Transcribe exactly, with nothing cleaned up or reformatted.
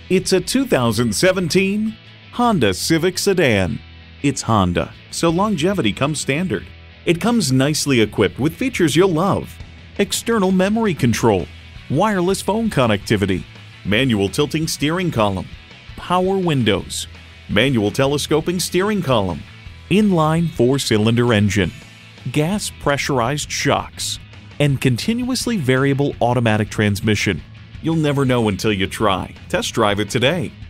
It's a two thousand seventeen Honda Civic sedan. It's Honda, so longevity comes standard. It comes nicely equipped with features you'll love: external memory control, wireless phone connectivity, manual tilting steering column, power windows, manual telescoping steering column, inline four-cylinder engine, gas pressurized shocks, and continuously variable automatic transmission. You'll never know until you try. Test drive it today.